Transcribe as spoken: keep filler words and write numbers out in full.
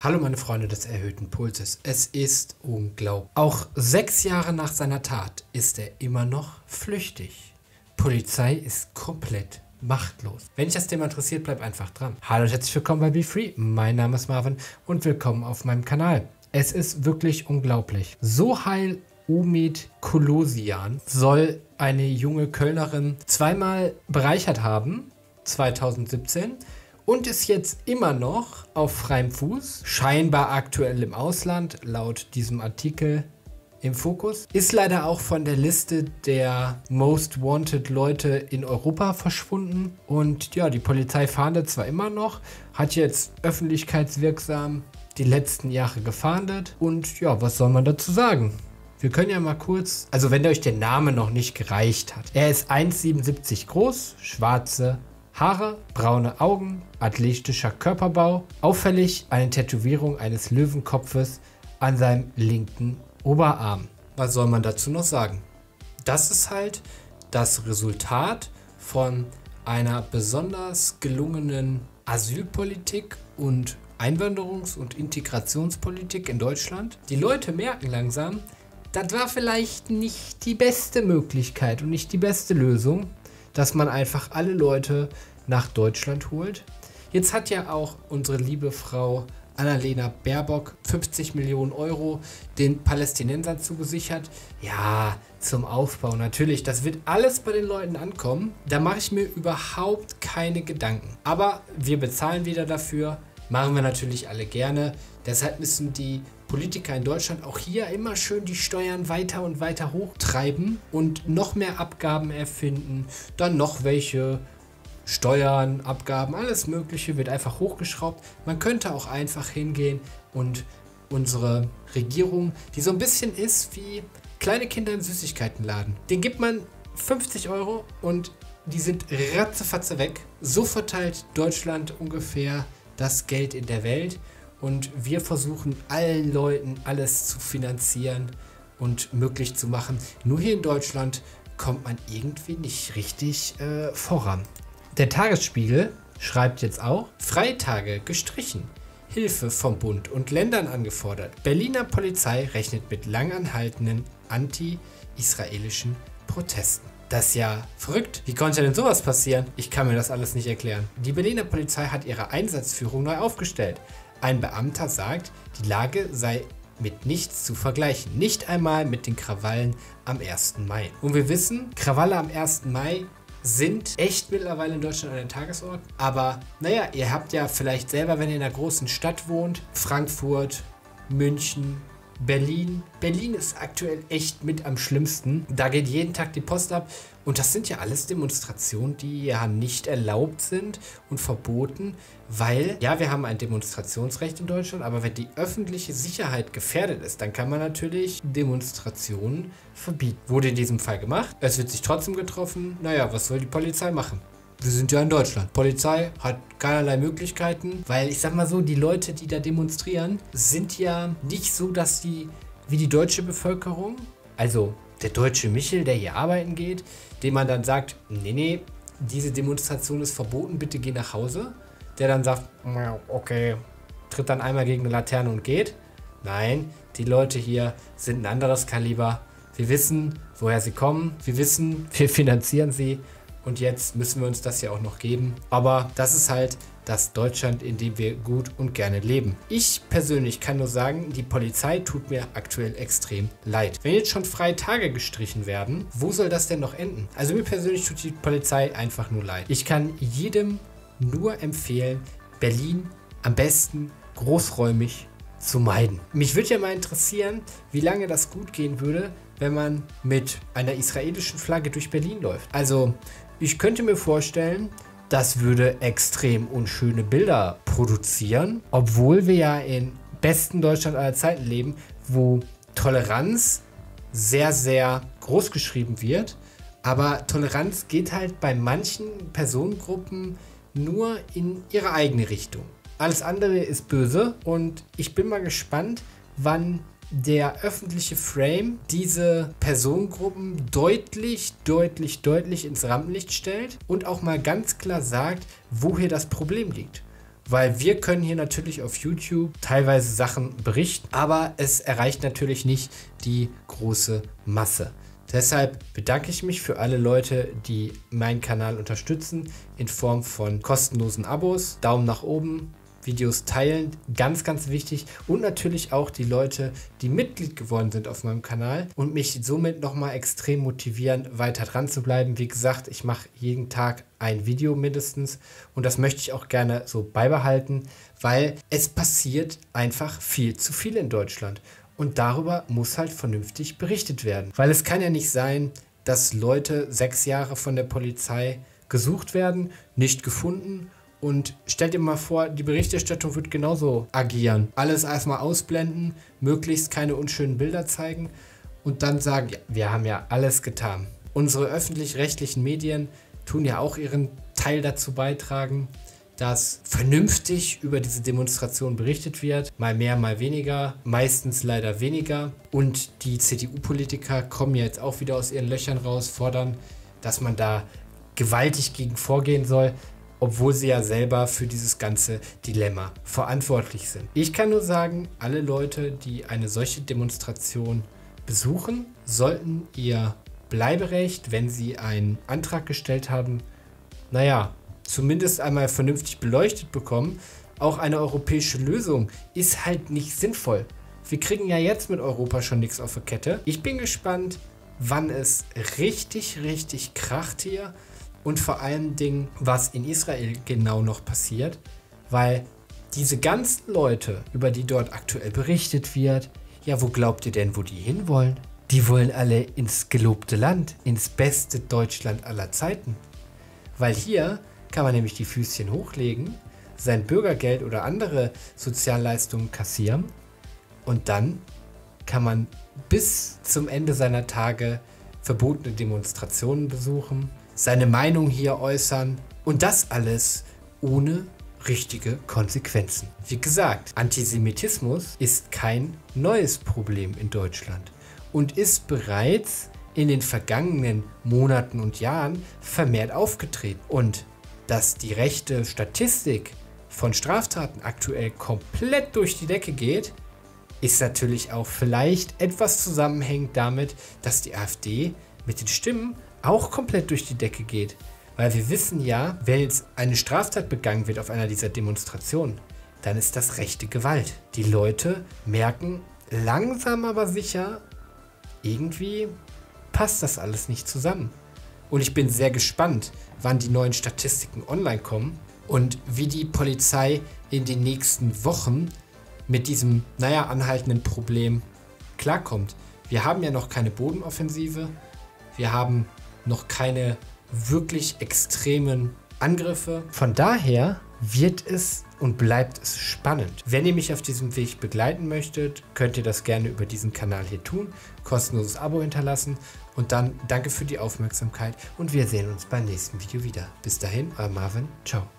Hallo meine Freunde des erhöhten Pulses. Es ist unglaublich. Auch sechs Jahre nach seiner Tat ist er immer noch flüchtig. Polizei ist komplett machtlos. Wenn dich das Thema interessiert, bleib einfach dran. Hallo und herzlich willkommen bei BeFree. Mein Name ist Marvin und willkommen auf meinem Kanal. Es ist wirklich unglaublich. Sohail Omid Kolosian soll eine junge Kölnerin zweimal bereichert haben, zweitausendsiebzehn. Und ist jetzt immer noch auf freiem Fuß, scheinbar aktuell im Ausland, laut diesem Artikel im Fokus. Ist leider auch von der Liste der Most Wanted Leute in Europa verschwunden. Und ja, die Polizei fahndet zwar immer noch, hat jetzt öffentlichkeitswirksam die letzten Jahre gefahndet. Und ja, was soll man dazu sagen? Wir können ja mal kurz, also wenn euch der Name noch nicht gereicht hat. Er ist eins Komma siebenundsiebzig groß, schwarze Haare, braune Augen, athletischer Körperbau, auffällig eine Tätowierung eines Löwenkopfes an seinem linken Oberarm. Was soll man dazu noch sagen? Das ist halt das Resultat von einer besonders gelungenen Asylpolitik und Einwanderungs- und Integrationspolitik in Deutschland. Die Leute merken langsam, das war vielleicht nicht die beste Möglichkeit und nicht die beste Lösung, dass man einfach alle Leute nach Deutschland holt. Jetzt hat ja auch unsere liebe Frau Annalena Baerbock fünfzig Millionen Euro den Palästinensern zugesichert. Ja, zum Aufbau natürlich. Das wird alles bei den Leuten ankommen. Da mache ich mir überhaupt keine Gedanken. Aber wir bezahlen wieder dafür. Machen wir natürlich alle gerne. Deshalb müssen die Politiker in Deutschland auch hier immer schön die Steuern weiter und weiter hochtreiben und noch mehr Abgaben erfinden, dann noch welche Steuern, Abgaben, alles Mögliche wird einfach hochgeschraubt. Man könnte auch einfach hingehen und unsere Regierung, die so ein bisschen ist wie kleine Kinder im Süßigkeitenladen, den gibt man fünfzig Euro und die sind ratzefatze weg. So verteilt Deutschland ungefähr das Geld in der Welt. Und wir versuchen allen Leuten alles zu finanzieren und möglich zu machen. Nur hier in Deutschland kommt man irgendwie nicht richtig äh, voran. Der Tagesspiegel schreibt jetzt auch, Freitage gestrichen, Hilfe vom Bund und Ländern angefordert. Berliner Polizei rechnet mit langanhaltenden anti-israelischen Protesten. Das ist ja verrückt. Wie konnte denn sowas passieren? Ich kann mir das alles nicht erklären. Die Berliner Polizei hat ihre Einsatzführung neu aufgestellt. Ein Beamter sagt, die Lage sei mit nichts zu vergleichen. Nicht einmal mit den Krawallen am ersten Mai. Und wir wissen, Krawalle am ersten Mai sind echt mittlerweile in Deutschland an der Tagesordnung. Aber naja, ihr habt ja vielleicht selber, wenn ihr in einer großen Stadt wohnt, Frankfurt, München, Berlin. Berlin ist aktuell echt mit am schlimmsten. Da geht jeden Tag die Post ab. Und das sind ja alles Demonstrationen, die ja nicht erlaubt sind und verboten, weil, ja, wir haben ein Demonstrationsrecht in Deutschland, aber wenn die öffentliche Sicherheit gefährdet ist, dann kann man natürlich Demonstrationen verbieten. Wurde in diesem Fall gemacht. Es wird sich trotzdem getroffen. Naja, was soll die Polizei machen? Wir sind ja in Deutschland. Polizei hat keinerlei Möglichkeiten, weil ich sag mal so, die Leute, die da demonstrieren, sind ja nicht so, dass die, wie die deutsche Bevölkerung, also der deutsche Michel, der hier arbeiten geht, dem man dann sagt, nee, nee, diese Demonstration ist verboten, bitte geh nach Hause. Der dann sagt, okay, tritt dann einmal gegen eine Laterne und geht. Nein, die Leute hier sind ein anderes Kaliber. Wir wissen, woher sie kommen. Wir wissen, wir finanzieren sie. Und jetzt müssen wir uns das ja auch noch geben. Aber das ist halt das Deutschland, in dem wir gut und gerne leben. Ich persönlich kann nur sagen, die Polizei tut mir aktuell extrem leid. Wenn jetzt schon freie Tage gestrichen werden, wo soll das denn noch enden? Also mir persönlich tut die Polizei einfach nur leid. Ich kann jedem nur empfehlen, Berlin am besten großräumig zu meiden. Mich würde ja mal interessieren, wie lange das gut gehen würde, wenn man mit einer israelischen Flagge durch Berlin läuft. Also ich könnte mir vorstellen, das würde extrem unschöne Bilder produzieren, obwohl wir ja in besten Deutschland aller Zeiten leben, wo Toleranz sehr, sehr groß geschrieben wird. Aber Toleranz geht halt bei manchen Personengruppen nur in ihre eigene Richtung. Alles andere ist böse und ich bin mal gespannt, wann der öffentliche Frame diese Personengruppen deutlich, deutlich, deutlich ins Rampenlicht stellt und auch mal ganz klar sagt, wo hier das Problem liegt. Weil wir können hier natürlich auf YouTube teilweise Sachen berichten, aber es erreicht natürlich nicht die große Masse. Deshalb bedanke ich mich für alle Leute, die meinen Kanal unterstützen in Form von kostenlosen Abos, Daumen nach oben, Videos teilen, ganz, ganz wichtig. Und natürlich auch die Leute, die Mitglied geworden sind auf meinem Kanal und mich somit nochmal extrem motivieren, weiter dran zu bleiben. Wie gesagt, ich mache jeden Tag ein Video mindestens und das möchte ich auch gerne so beibehalten, weil es passiert einfach viel zu viel in Deutschland. Und darüber muss halt vernünftig berichtet werden. Weil es kann ja nicht sein, dass Leute sechs Jahre von der Polizei gesucht werden, nicht gefunden. Und stell dir mal vor, die Berichterstattung wird genauso agieren. Alles erstmal ausblenden, möglichst keine unschönen Bilder zeigen und dann sagen, ja, wir haben ja alles getan. Unsere öffentlich-rechtlichen Medien tun ja auch ihren Teil dazu beitragen, dass vernünftig über diese Demonstration berichtet wird. Mal mehr, mal weniger. Meistens leider weniger. Und die C D U-Politiker kommen jetzt auch wieder aus ihren Löchern raus, fordern, dass man da gewaltig gegen vorgehen soll, obwohl sie ja selber für dieses ganze Dilemma verantwortlich sind. Ich kann nur sagen, alle Leute, die eine solche Demonstration besuchen, sollten ihr Bleiberecht, wenn sie einen Antrag gestellt haben, naja, zumindest einmal vernünftig beleuchtet bekommen. Auch eine europäische Lösung ist halt nicht sinnvoll. Wir kriegen ja jetzt mit Europa schon nichts auf der Kette. Ich bin gespannt, wann es richtig, richtig kracht hier. Und vor allen Dingen, was in Israel genau noch passiert, weil diese ganzen Leute, über die dort aktuell berichtet wird, ja, wo glaubt ihr denn, wo die hinwollen? Die wollen alle ins gelobte Land, ins beste Deutschland aller Zeiten. Weil hier kann man nämlich die Füßchen hochlegen, sein Bürgergeld oder andere Sozialleistungen kassieren und dann kann man bis zum Ende seiner Tage verbotene Demonstrationen besuchen, seine Meinung hier äußern und das alles ohne richtige Konsequenzen. Wie gesagt, Antisemitismus ist kein neues Problem in Deutschland und ist bereits in den vergangenen Monaten und Jahren vermehrt aufgetreten. Und dass die rechte Statistik von Straftaten aktuell komplett durch die Decke geht, ist natürlich auch vielleicht etwas zusammenhängend damit, dass die AfD mit den Stimmen auch komplett durch die Decke geht. Weil wir wissen ja, wenn jetzt eine Straftat begangen wird auf einer dieser Demonstrationen, dann ist das rechte Gewalt. Die Leute merken langsam aber sicher, irgendwie passt das alles nicht zusammen. Und ich bin sehr gespannt, wann die neuen Statistiken online kommen und wie die Polizei in den nächsten Wochen mit diesem, naja, anhaltenden Problem klarkommt. Wir haben ja noch keine Bodenoffensive, wir haben noch keine wirklich extremen Angriffe. Von daher wird es und bleibt es spannend. Wenn ihr mich auf diesem Weg begleiten möchtet, könnt ihr das gerne über diesen Kanal hier tun, kostenloses Abo hinterlassen und dann danke für die Aufmerksamkeit und wir sehen uns beim nächsten Video wieder. Bis dahin, euer Marvin, ciao.